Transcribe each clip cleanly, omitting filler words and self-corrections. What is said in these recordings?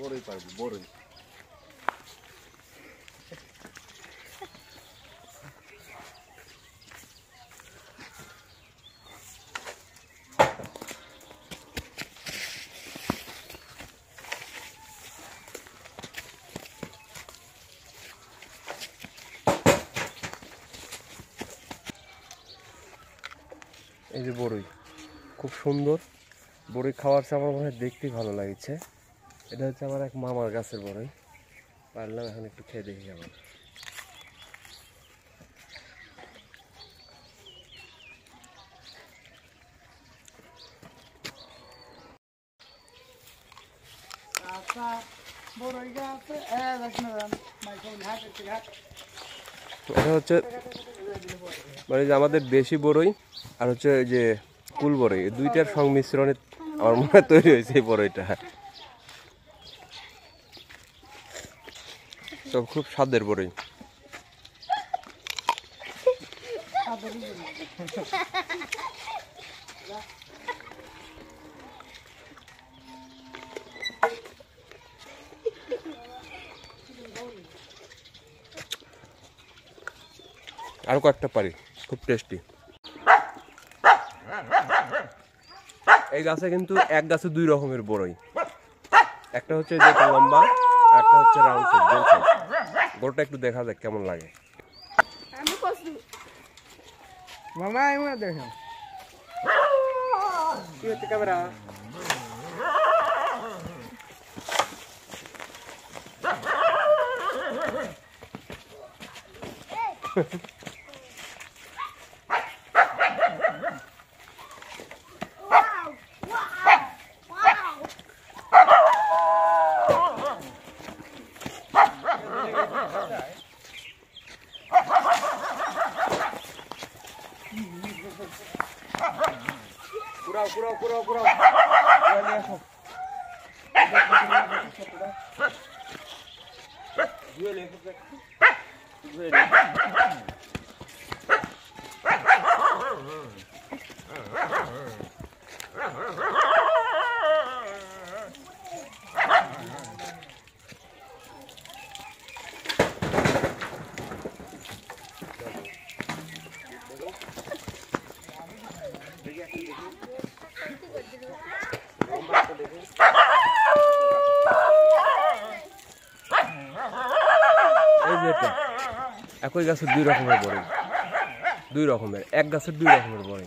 বড়ই পারবি বড়ই। এই যে বড়ই খুব সুন্দর, বড়ই খাওয়ার চেয়ে আমার মনে হয় দেখতেই ভালো লাগছে। এটা হচ্ছে আমার এক মামার গাছের বড়ই, পারলাম এখন একটু খেয়ে দেখি আমার। এটা হচ্ছে মানে যে আমাদের দেশি বড়ই আর হচ্ছে ওই যে কুল বড়ই, এই দুইটার সংমিশ্রণে আমার মনে হয় তৈরি হয়েছে এই বড়ইটা। তো খুব স্বাদের বড়ই। আরো কয়েকটা পারি, খুব টেস্টি। এই গাছে কিন্তু এক গাছে দুই রকমের বড়ই, একটা হচ্ছে যে লম্বা, একটা হচ্ছে রাউন্ড শেপ গোল শেপ। গোলটা একটু দেখা যাক কেমন লাগে। মামা এমন দেখো কি হচ্ছে ক্যামেরা। কুড়াও কুড়াও কুড়াও কুড়াও নিয়ে আসো। এই যে এটা একই গাছের দুই রকমের বড়ই, দুই রকমের, এক গাছের দুই রকমের বড়ই।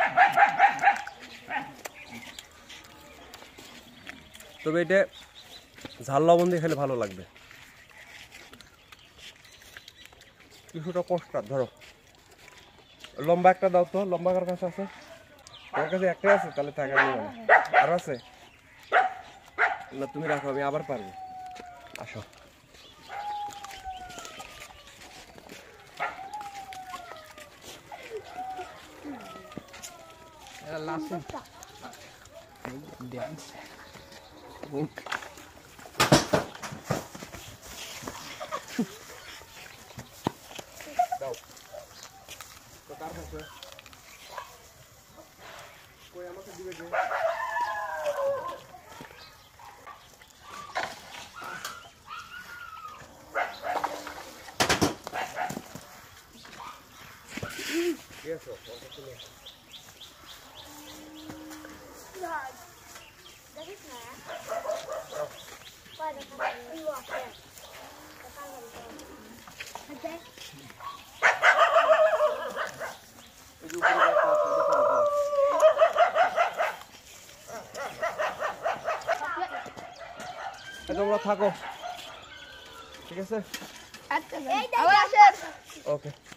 তবে এটা ঝাল লবণ দিয়ে খেলে ভালো লাগবে। কিছুটা কষ্ট, ধরো লম্বা একটা দাও তো, লম্বা কার কাছে আছে? তোমার কাছে একটাই আছে? তাহলে থাকা নিও না। আর আছে না? তুমি রাখো, আমি আবার পারবো। আসো। আমাকে দিবে যে Eso, তোমরা থাকো, ঠিক আছে? ওকে।